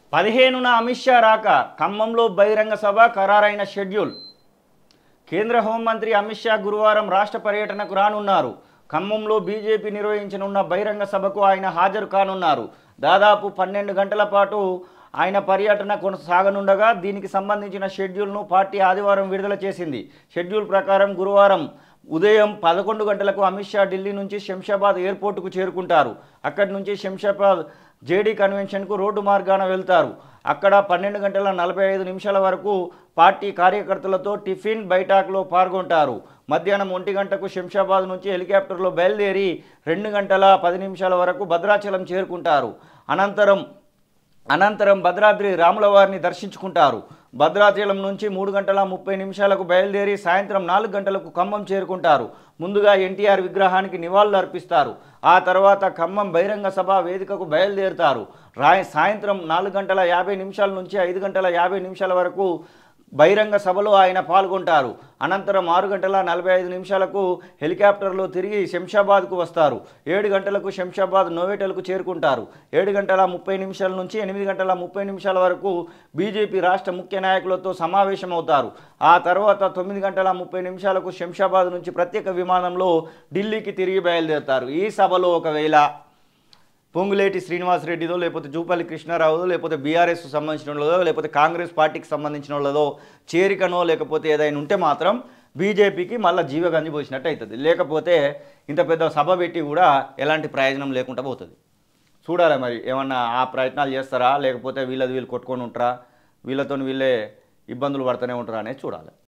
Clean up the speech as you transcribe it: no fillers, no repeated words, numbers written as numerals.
15న అమిత్ షా రాక ఖమ్మంలో బహిరంగ సభ ఖరారైన షెడ్యూల్. కేంద్ర హోంమంత్రి అమిత్ షా గురువారం రాష్ట్ర పర్యటనకు రానున్నారు. ఖమ్మంలో బీజేపీ నిర్వహించనున్న బహిరంగ సభకు ఆయన హాజరు కానున్నారు. దాదాపు 12 గంటల పాటు ఆయన పర్యటన కొనసాగనుండగా దీనికి సంబంధించిన షెడ్యూల్ను పార్టీ ఆదివారం విడుదల చేసింది. షెడ్యూల్ ప్రకారం గురువారం ఉదయం 11 గంటలకు అమిత్ షా ఢిల్లీ నుంచి శంషాబాద్ ఎయిర్పోర్టుకు చేరుకుంటారు. అక్కడి నుంచి శంషాబాద్ జేడీ కన్వెన్షన్కు రోడ్డు మార్గాన వెళ్తారు. అక్కడ 12:45 వరకు పార్టీ కార్యకర్తలతో టిఫిన్ బైఠాక్లో పాల్గొంటారు. మధ్యాహ్నం 1 గంటకు శంషాబాద్ నుంచి హెలికాప్టర్లో బయలుదేరి 2:10 వరకు భద్రాచలం చేరుకుంటారు. అనంతరం భద్రాద్రి రాములవారిని దర్శించుకుంటారు. భద్రాచలం నుంచి 3:30 బయలుదేరి సాయంత్రం 4 గంటలకు ఖమ్మం చేరుకుంటారు. ముందుగా ఎన్టీఆర్ విగ్రహానికి నివాళులు అర్పిస్తారు. ఆ తర్వాత ఖమ్మం బహిరంగ సభ వేదికకు బయలుదేరుతారు. సాయంత్రం 4:50 నుంచి 5:50 వరకు బహిరంగ సభలో ఆయన పాల్గొంటారు. అనంతరం 6:45 హెలికాప్టర్లో తిరిగి శంషాబాద్కు వస్తారు. 7 గంటలకు శంషాబాద్ నోవెటల్కు చేరుకుంటారు. 7:30 నుంచి 8:30 వరకు బీజేపీ రాష్ట్ర ముఖ్య నాయకులతో సమావేశమవుతారు. ఆ తర్వాత 9:30 శంషాబాద్ నుంచి ప్రత్యేక విమానంలో ఢిల్లీకి తిరిగి బయలుదేరుతారు. ఈ సభలో ఒకవేళ పొంగులేటి శ్రీనివాసరెడ్డిదో లేకపోతే జూపల్లి కృష్ణారావుదో లేకపోతే బీఆర్ఎస్ సంబంధించిన వాళ్ళదో లేకపోతే కాంగ్రెస్ పార్టీకి సంబంధించిన వాళ్ళదో చేరికనో లేకపోతే ఏదైనా ఉంటే మాత్రం బీజేపీకి మళ్ళీ జీవగంజి పోసినట్టు అవుతుంది. లేకపోతే ఇంత పెద్ద సభ పెట్టి కూడా ఎలాంటి ప్రయోజనం లేకుండా పోతుంది. చూడాలి మరి ఏమన్నా ఆ ప్రయత్నాలు చేస్తారా లేకపోతే వీళ్ళు కొట్టుకొని ఉంటారా, వీళ్ళతో వీళ్ళే ఇబ్బందులు పడుతూనే ఉంటారా అనేది చూడాలి.